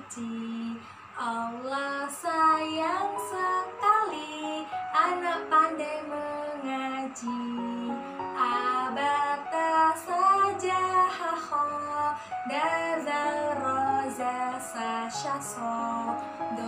suci. Allah sayang sekali anak pandai mengaji. Abata saja haho dazal roza sasyaso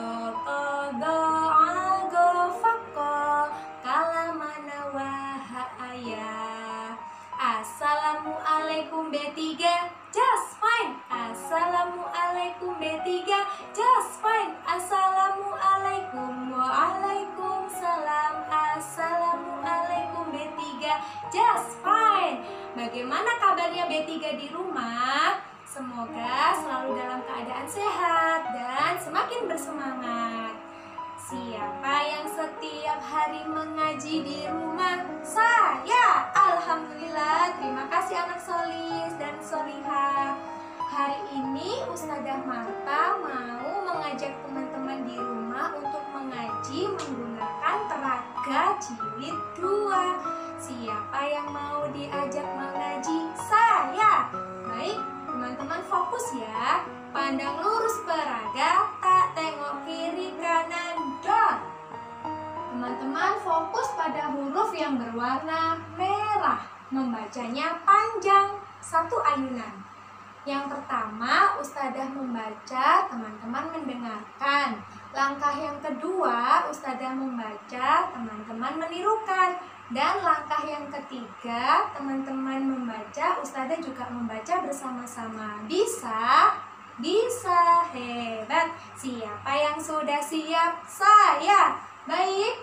doa gofako kalamana wahaya. Assalamualaikum B3, just fine. Assalamualaikum B3, just fine. Assalamualaikum, waalaikumsalam. Assalamualaikum B3, just fine. Bagaimana kabarnya B3 di rumah? Semoga selalu dalam keadaan sehat dan semakin bersemangat. Siapa yang setiap hari mengaji di rumah? Saya. Alhamdulillah, terima kasih anak solis dan solihah. Hari ini Ustazah Marta mau mengajak teman-teman di rumah untuk mengaji menggunakan Telaga Jilid 2. Siapa yang mau diajak mengaji? Saya. Baik, teman-teman fokus ya. Pandang lurus peraga, tak tengok kiri kanan, dot. Teman-teman fokus pada huruf yang berwarna merah. Membacanya panjang, satu ayunan. Yang pertama, Ustazah membaca, teman-teman mendengarkan. Langkah yang kedua, Ustazah membaca, teman-teman menirukan. Dan langkah yang ketiga, teman-teman membaca, Ustazah juga membaca bersama-sama. Bisa? Bisa, hebat. Siapa yang sudah siap? Saya. Baik.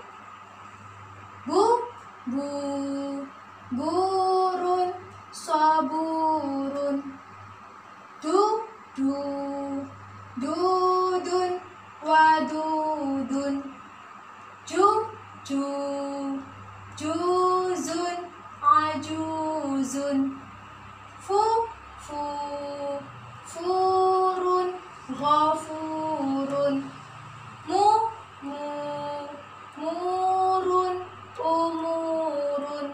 Burun, saburun. Dudun, wadudun. Juzun, ajuzun. Furun, ghafurun. Murun, umurun.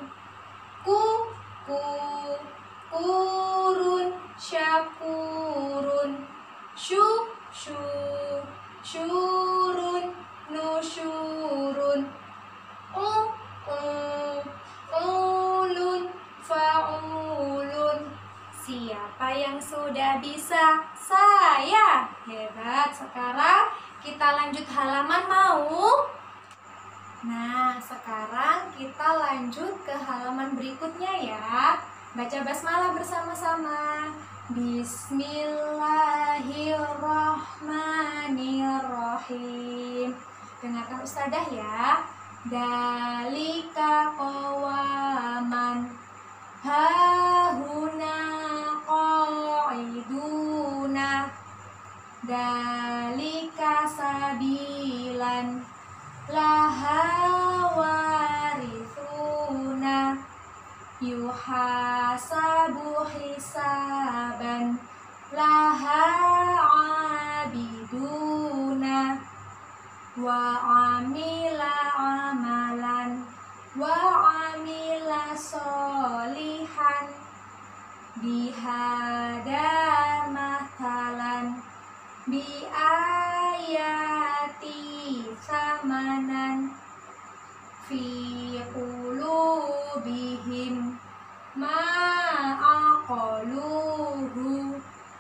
Kurun, syakurun. Syurun, nusyurun. Ulun, faulun. Siapa yang sudah bisa? Saya. Hebat. Sekarang kita lanjut halaman, mau? Nah, sekarang kita lanjut ke halaman berikutnya ya. Baca basmalah bersama-sama. Bismillahirrahmanirrahim. Dengarkan Ustazah ya. Dalika qawaman hahuna qaiduna. Dalika sabilan laha warithuna. Yuhasabu hisaban laha abiduna. Wa amila amalan wa amila solihan. Bihada mathalan bi ayati samanan. Fi qulubihim ma'aqaluhu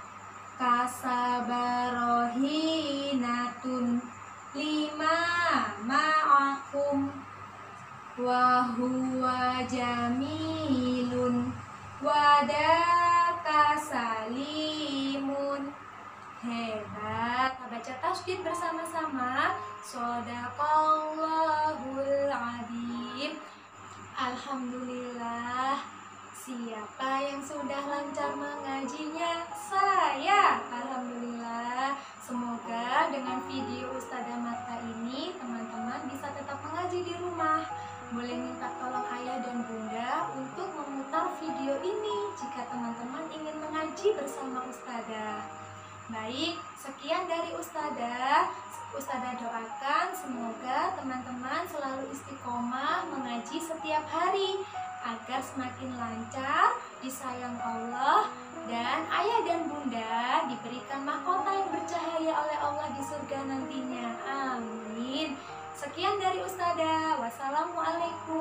kasabarohinatun lima ma'akum wa huwa jamilun wadaka salimun. Hebat. Baca tasydid bersama-sama. Shadaqallahul adzim. Alhamdulillah. Siapa yang sudah lancar mengajinya? Saya. Alhamdulillah. Semoga dengan video Ustazah Marta ini teman-teman bisa tetap mengaji di rumah. Boleh minta tolong ayah dan bunda untuk memutar video ini jika teman-teman ingin mengaji bersama Ustazah. Baik, sekian dari Ustazah. Ustazah doakan semoga teman-teman selalu istiqomah mengaji setiap hari agar semakin lancar, disayang Allah, dan ayah dan bunda diberikan mahkota yang bercahaya dimuliakan oleh Allah di surga nantinya. Amin. Sekian dari Ustazah. Wassalamualaikum.